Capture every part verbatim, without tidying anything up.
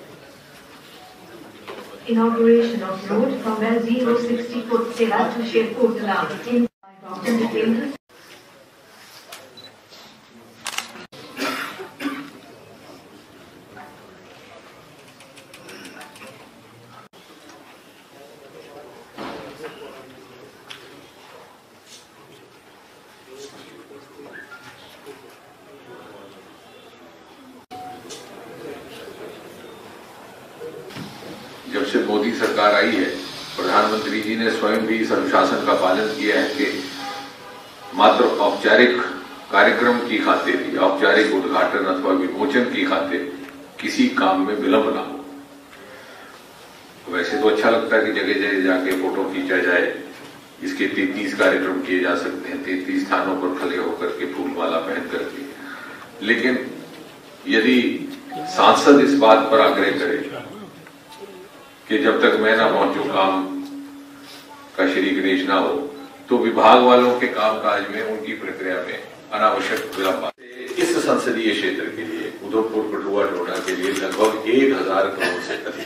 Inauguration of road from L zero sixty Kotsela to Sherkotla in Doctor Nitendra. जब से मोदी सरकार आई है, प्रधानमंत्री जी ने स्वयं भी इस अनुशासन का पालन किया है कि मात्र औपचारिक कार्यक्रम की खातिर या औपचारिक उद्घाटन अथवा विमोचन की खातिर किसी काम में विलंब ना हो। वैसे तो अच्छा लगता है कि जगह जगह जाके फोटो खींचा जाए, इसके तैंतीस कार्यक्रम किए जा सकते हैं, तैंतीस स्थानों पर खड़े होकर के फूलमाला पहन करके, लेकिन यदि सांसद इस बात पर आग्रह करे कि जब तक मैं ना पहुंचू काम का श्री गणेश ना हो, तो विभाग वालों के कामकाज में उनकी प्रक्रिया में अनावश्यक विलंब आते। इस संसदीय क्षेत्र के लिए उधमपुर कठुआ डोडा के लिए लगभग एक हजार करोड़ से अधिक,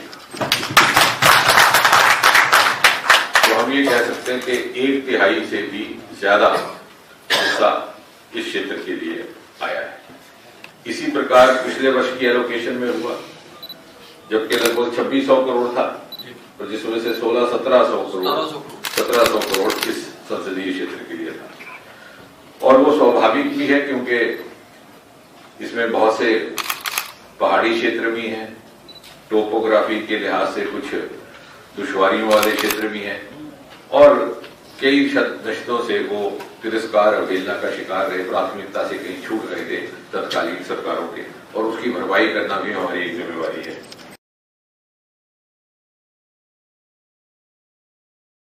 तो हम ये कह सकते हैं कि एक तिहाई से भी ज्यादा हिस्सा इस क्षेत्र के लिए आया है। इसी प्रकार पिछले वर्ष की एलोकेशन में हुआ, जबकि लगभग छब्बीस सौ करोड़ था, और जिसमें से सोलह सत्रह सौ करोड़ सत्रह सौ करोड़ इस संसदीय क्षेत्र के लिए था। और वो स्वाभाविक भी है क्योंकि इसमें बहुत से पहाड़ी क्षेत्र भी हैं, टोपोग्राफी के लिहाज से कुछ दुश्वारियों वाले क्षेत्र भी हैं, और कई दशकों से वो तिरस्कार अवहेलना का शिकार रहे, प्राथमिकता से कहीं छूट रहे थे तत्कालीन सरकारों के, और उसकी भरपाई करना भी हमारी एक जिम्मेवारी है।